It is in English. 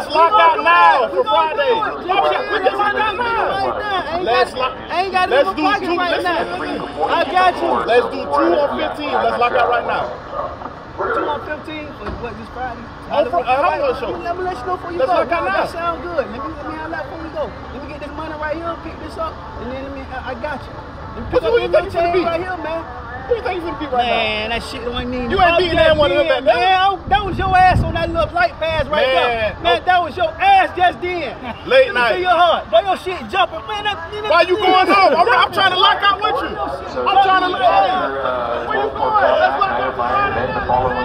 Let's lock out now for Friday. Let's do two. Right now. I got you. Let's do 2 on 15. Let's lock out right now. 2 on 15 for what, this Friday? I don't want to show. Let me let you know before you Let's go. lock out now. That sound good. Let me have that before we go. Let me get this money right here, pick this up, and then I got you. But who you think you finna beat? Right here, man. Who you think you finna beat right now? Man, that shit don't mean you ain't beating that one of them back there. Man, that was your ass on that little light pass right there. Man, that was your ass just then. Late night. Your heart. Boy, your shit jumping. Man, why you going home? I'm trying to lock out with you. I'm trying to lock out. Where you going? Let's lock out for Friday.